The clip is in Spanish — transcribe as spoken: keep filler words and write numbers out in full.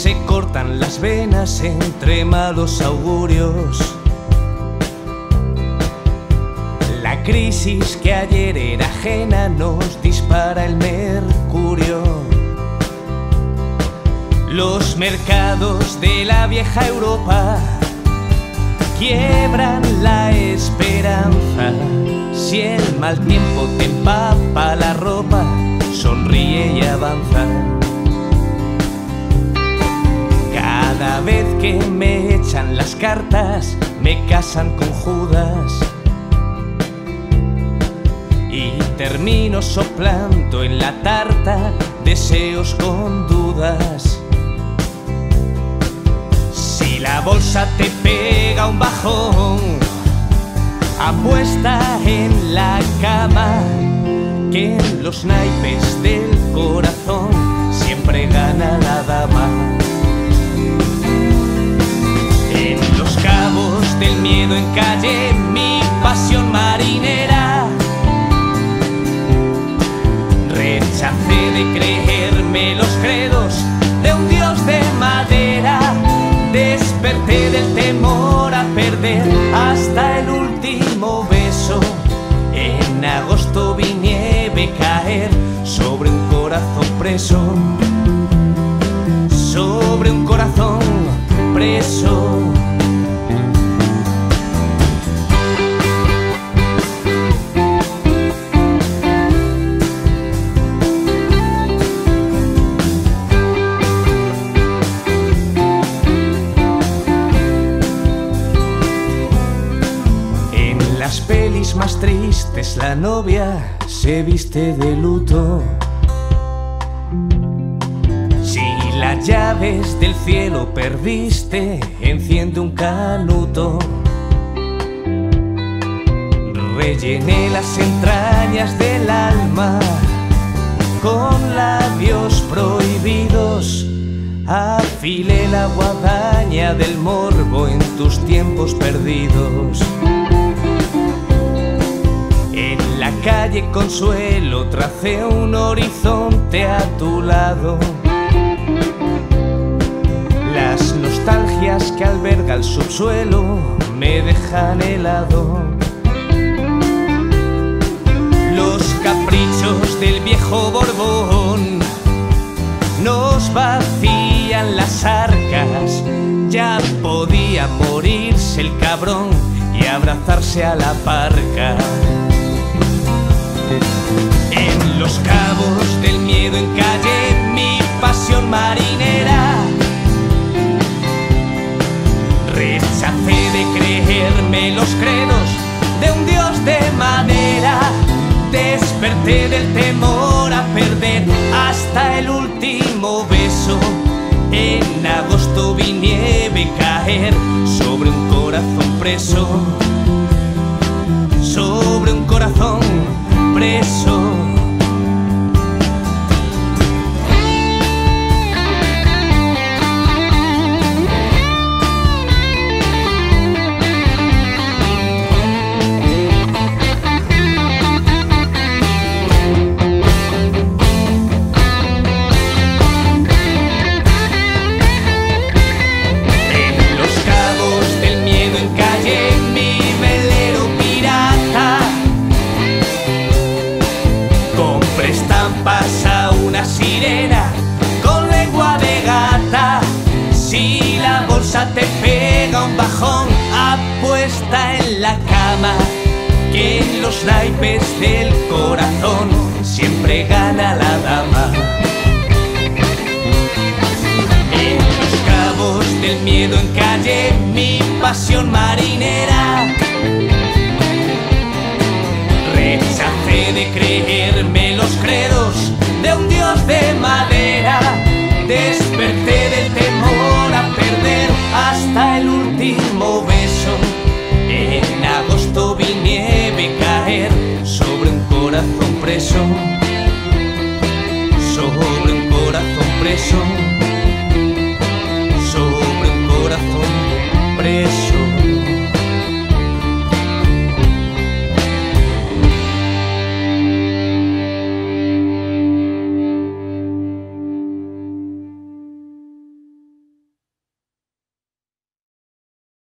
se cortan las venas entre malos augurios. La crisis que ayer era ajena nos dispara el mercurio. Los mercados de la vieja Europa quiebran la esperanza. Si el mal tiempo te empapa la ropa, sonríe y avanza. Cada vez que me echan las cartas, me casan con Judas y termino soplando en la tarta deseos con dudas. Si la bolsa te pega un bajón, apuesta en la cama, que en los naipes del corazón siempre gana la dama. En los cabos del miedo encallé mi pasión marinera. Rechacé de creerme los credos de un dios de madera. Desperté del temor a perder hasta el último beso. En agosto vi nieve caer sobre un corazón preso, sobre un corazón preso. En las pelis más tristes la novia se viste de luto. Si las llaves del cielo perdiste, enciende un canuto. Rellené las entrañas del alma con labios prohibidos. Afilé la guadaña del morbo en tus tiempos perdidos. En la calle Consuelo tracé un horizonte a tu lado. Las nostalgias que alberga el subsuelo me dejan helado. Los caprichos del viejo Borbón nos vacían las arcas. Ya podía morirse el cabrón y abrazarse a la parca. En los cabos del miedo encallé mi pasión marinera. Rechacé de creerme los credos de un dios de madera. Desperté del temor a perder hasta el último beso. En agosto vi nieve caer sobre un corazón preso, sobre un corazón preso. Pasa una sirena con lengua de gata. Si la bolsa te pega un bajón, apuesta en la cama, que en los naipes del corazón siempre gana la dama. En los cabos del miedo encallé mi pasión marinera. Rechacé de creerme los credos de un dios de madera. Desperté del temor a perder hasta el último beso. En agosto vi nieve caer sobre un corazón preso, sobre un corazón preso.